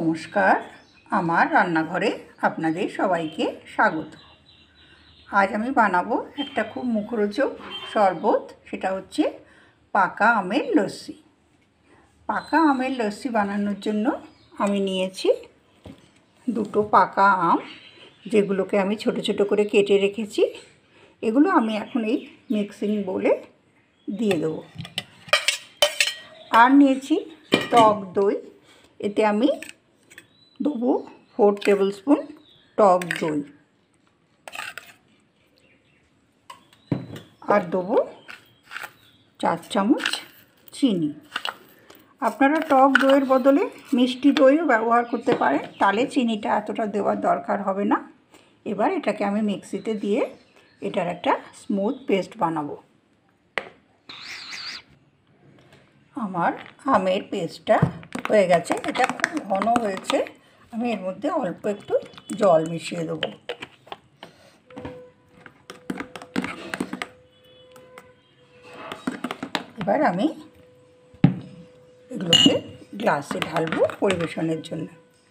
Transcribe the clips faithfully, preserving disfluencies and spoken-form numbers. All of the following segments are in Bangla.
নমস্কার, আমার রান্নাঘরে আপনাদের সবাইকে স্বাগত। আজ আমি বানাবো একটা খুব মুখরোচক শরবত, সেটা হচ্ছে পাকা আমের লস্যি। পাকা আমের লস্যি বানানোর জন্য আমি নিয়েছি দুটো পাকা আম, যেগুলোকে আমি ছোট ছোট করে কেটে রেখেছি। এগুলো আমি এখন এই মিক্সিং বোলে দিয়ে দেবো। আর নিয়েছি টক দই, এতে আমি দেবো ফোর টেবিল স্পুন টক দই, আর দেবো চার চামচ চিনি। আপনারা টক দইয়ের বদলে মিষ্টি দইও ব্যবহার করতে পারেন, তাহলে চিনিটা এতটা দেওয়ার দরকার হবে না। এবার এটাকে আমি মিক্সিতে দিয়ে এটার একটা স্মুথ পেস্ট বানাবো। আমার আমের পেস্টটা হয়ে গেছে, এটা খুব ঘন হয়েছে। আমি এর মধ্যে অল্প একটু জল মিশিয়ে দেবো। এবার আমি এগুলোকে গ্লাসে ঢালবো পরিবেশনের জন্য।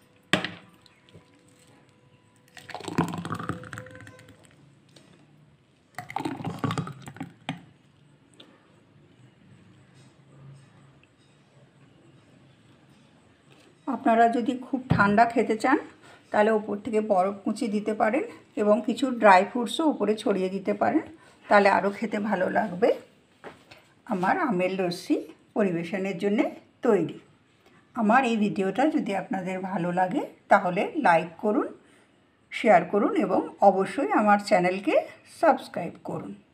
আপনারা যদি খুব ঠান্ডা খেতে চান তাহলে ওপর থেকে বরফ কুচি দিতে পারেন এবং কিছু ড্রাই ফ্রুটসও উপরে ছড়িয়ে দিতে পারেন, তাহলে আরও খেতে ভালো লাগবে। আমার আমের লস্যি পরিবেশনের জন্য তৈরি। আমার এই ভিডিওটা যদি আপনাদের ভালো লাগে তাহলে লাইক করুন, শেয়ার করুন এবং অবশ্যই আমার চ্যানেলকে সাবস্ক্রাইব করুন।